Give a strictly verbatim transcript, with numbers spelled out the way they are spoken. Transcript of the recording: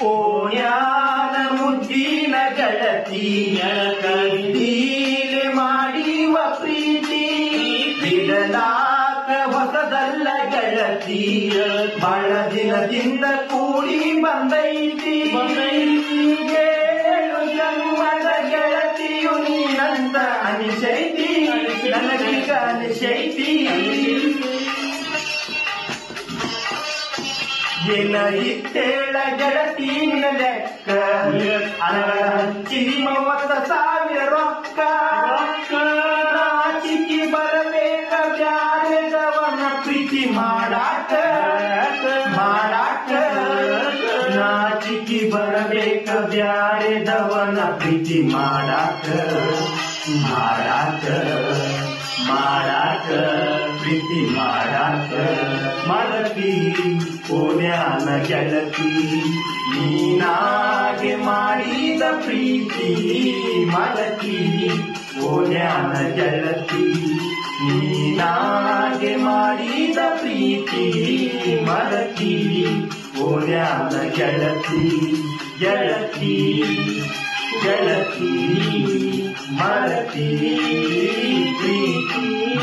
ಓಣ್ಯಾನ ಮುದ್ದಿನ ಗೆಳತಿಯ ಕೈದೀಲೆ ಮಾಡಿವ ಪ್ರೀತಿ ಬಿಡಲಾಕ ಹೊಸದಲ್ಲ ಗೆಳತಿಯ ಬಹಳ ದಿನದಿಂದ ಕೂಡಿ ಬಂದೈತಿ ಏಳು ಜನ್ಮದ ಗೆಳತಿಯು ನೀನಂತ ಅನಿಸೈತಿ ನನಗೀಗ ಅನಿಸೈತಿ ಏನ ಇತ್ತೇಳ ಗೆಳತಿನ ಲೆಕ್ಕ ಅನಗಳ ಹಂಚಿನಿ ಮೂವತ್ತ ಸಾವಿರ ರೊಕ್ಕ ನಾಚಿಕಿ ಬರಬೇಕ ಬ್ಯಾರೆದವನ ಪ್ರೀತಿ ಮಾಡಾಕ ಮಾಡಾಕ ನಾಚಿಕಿ ಬರಬೇಕ ಬ್ಯಾರೆದವನ ಪ್ರೀತಿ ಮಾಡಾಕ ಮಾಡಾಕ ಮಾಡಾಕ ಪ್ರೀತಿ ಮಾಡಾಕ ಮರತಿ ಓಣ್ಯಾನ ಗೆಳತಿ ನೀನಾಗೆ ಮಾಡಿದ ಪ್ರೀತಿ ಮರತಿ ಓಣ್ಯಾನ ಗೆಳತಿ ನೀನಾಗೆ ಮಾಡಿದ ಪ್ರೀತಿ ಮರತಿ ಓಣ್ಯಾನ ಗೆಳತಿ ಗೆಳತಿ ಗೆಳತಿ ಮರತಿ ಪ್ರೀತಿ